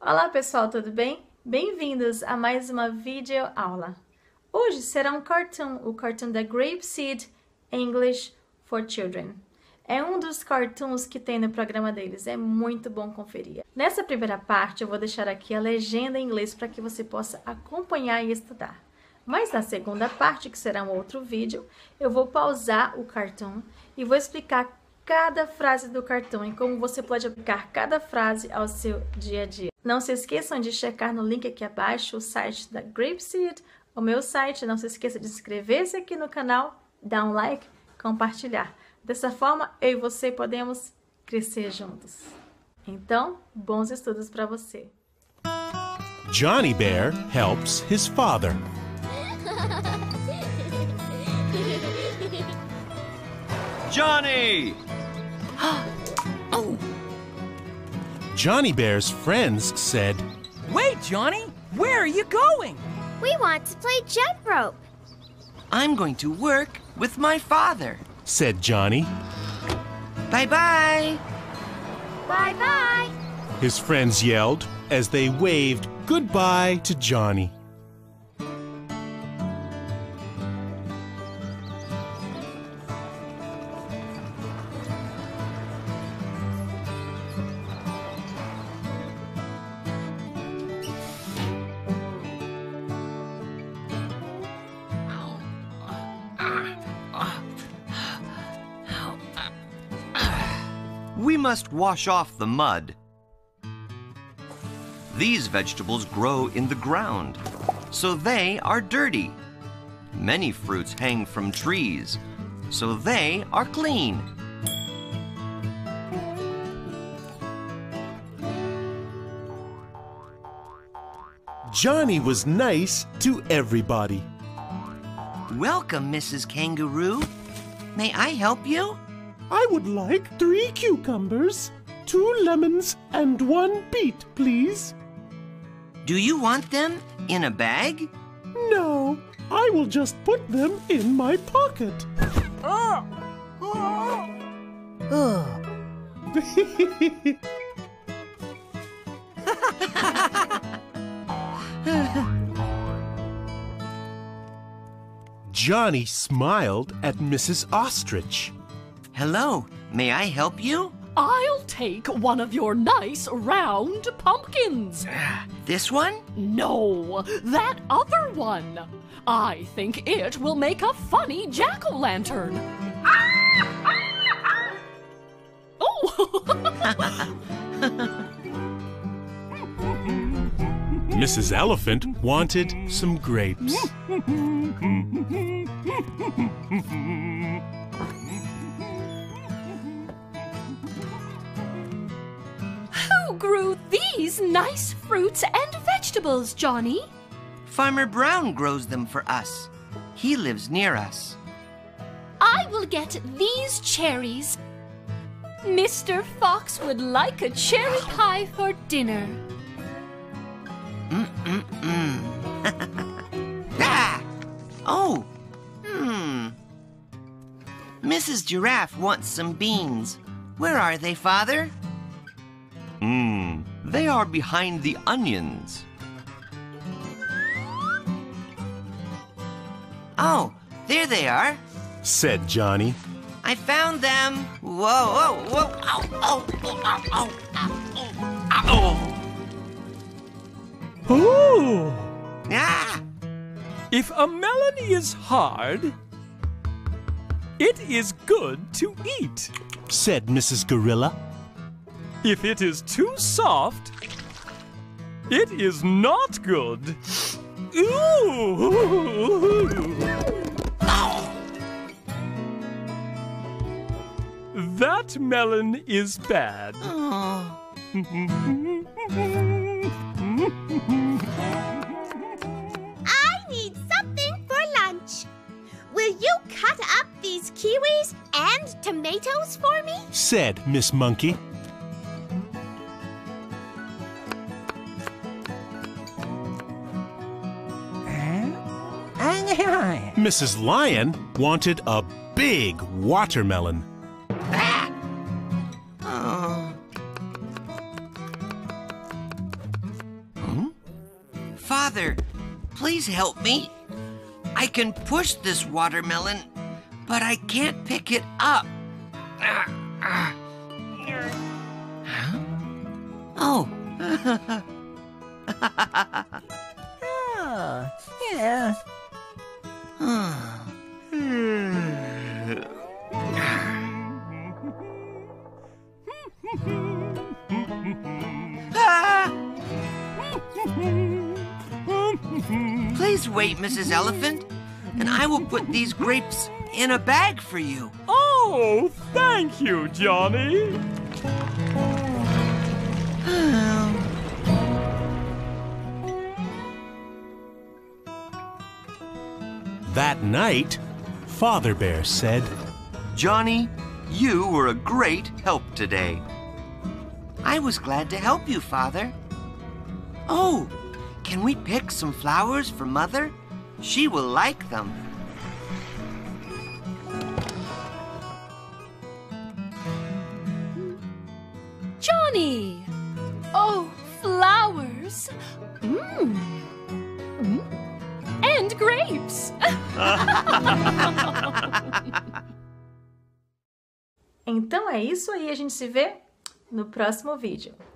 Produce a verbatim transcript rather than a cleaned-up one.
Olá pessoal, tudo bem? Bem-vindos a mais uma videoaula. Hoje será um cartoon, o cartoon da Grapeseed English for Children. É um dos cartoons que tem no programa deles, é muito bom conferir. Nessa primeira parte eu vou deixar aqui a legenda em inglês para que você possa acompanhar e estudar. Mas na segunda parte, que será um outro vídeo, eu vou pausar o cartoon e vou explicar cada frase do cartoon e como você pode aplicar cada frase ao seu dia a dia. Não se esqueçam de checar no link aqui abaixo o site da Grapeseed, o meu site. Não se esqueça de inscrever-se aqui no canal, dar um like, compartilhar. Dessa forma, eu e você podemos crescer juntos. Então, bons estudos para você. Johnny Bear helps his father. Johnny! Oh. Johnny Bear's friends said, Wait, Johnny! Where are you going? We want to play jump rope. I'm going to work with my father. said Johnny. Bye-bye. Bye-bye. His friends yelled as they waved goodbye to Johnny. We must wash off the mud. These vegetables grow in the ground, so they are dirty. Many fruits hang from trees, so they are clean. Johnny was nice to everybody. Welcome, Missus Kangaroo. May I help you? I would like three cucumbers, two lemons, and one beet, please. Do you want them in a bag? No, I will just put them in my pocket. Oh. Oh. Johnny smiled at Missus Ostrich. Hello, may I help you? I'll take one of your nice round pumpkins. This one? No, that other one. I think it will make a funny jack-o'-lantern. Oh! Missus Elephant wanted some grapes. Who grew these nice fruits and vegetables, Johnny? Farmer Brown grows them for us. He lives near us. I will get these cherries. Mister Fox would like a cherry pie for dinner. Mm-mm-mm. Ah! Oh! Hmm. Missus Giraffe wants some beans. Where are they, Father? Hmm, they are behind the onions. Oh, there they are. said Johnny. I found them. Whoa, whoa, whoa. Ow, ow, ow, ow, ow, ow, ow. Oh! Ah! If a melon is hard, it is good to eat. said Missus Gorilla. If it is too soft, it is not good. Ooh! That melon is bad. Oh. I need something for lunch. Will you cut up these kiwis and tomatoes for me? said Miss Monkey. Missus Lion wanted a big watermelon. Ah! Oh. Father, please help me. I can push this watermelon, but I can't pick it up. Huh? Oh. Oh, yeah. Please wait, Missus Elephant, and I will put these grapes in a bag for you. Oh, thank you, Johnny. That night, Father Bear said, Johnny, you were a great help today. I was glad to help you, Father. Oh, can we pick some flowers for Mother? She will like them. Johnny! Oh, flowers! Mmm! Mm. And grapes! Então é isso aí, a gente se vê no próximo vídeo.